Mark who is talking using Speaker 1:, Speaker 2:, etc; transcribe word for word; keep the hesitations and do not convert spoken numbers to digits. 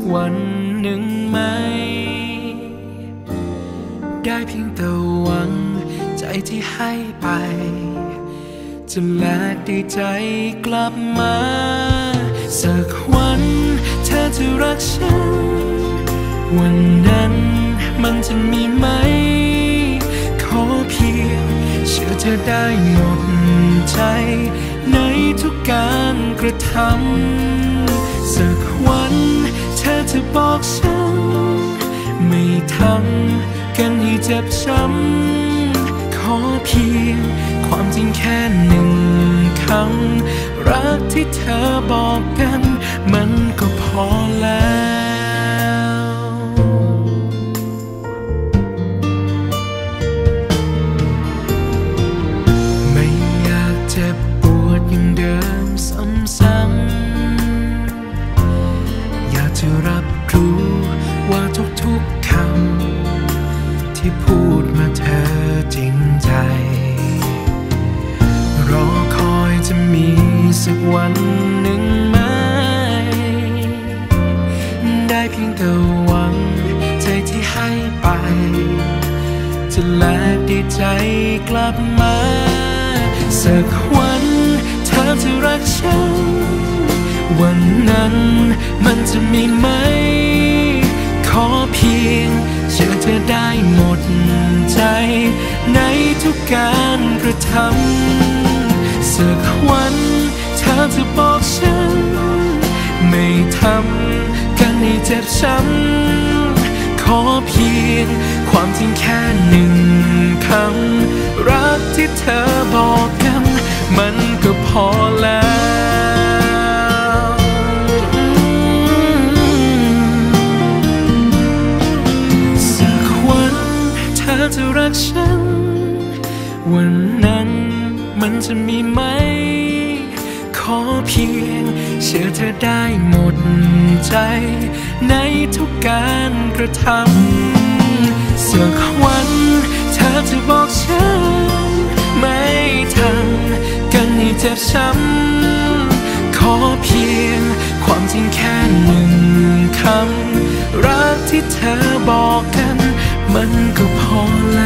Speaker 1: วันหนึ่งไหมได้เพียงแต่หวังใจที่ให้ไปจะแลกด้วยใจกลับมาสักวันเธอจะรักฉันวันนั้นมันจะมีไหมขอเพียงเชื่อเธอได้หมดใจในทุกการกระทำสักวันเธอจะบอกฉันไม่ทำกันให้เจ็บช้ำขอเพียงความจริงแค่หนึ่งคำรักที่เธอบอกกันมันก็พอแล้วไม่อยากเจ็บปวดอย่างเดิมซ้ำๆอยากจะรับรู้ว่าทุกๆคำที่พูดมาเธอจริงใจรอคอยจะมีสักวันหนึ่งไหมได้เพียงแต่หวังใจที่ให้ไปจะแลกด้วยใจกลับมาสักวันเธอจะรักฉันวันนั้นมันจะมีไหมขอเพียงเชื่อเธอได้หมดใจในทุกการกระทำสักวันเธอจะบอกฉันไม่ทำกันให้เจ็บช้ำขอเพียงความจริงแค่หนึ่งคำรักที่เธอบอกกันมันก็พอแล้วสักวันเธอจะรักฉันวันนั้นมันจะมีไหมขอเพียงเชื่อเธอได้หมดใจในทุกการกระทำสักวันเธอจะบอกฉันไม่ทำกันให้เจ็บช้ำขอเพียงความจริงแค่หนึ่งคำรักที่เธอบอกกันมันก็พอแล้ว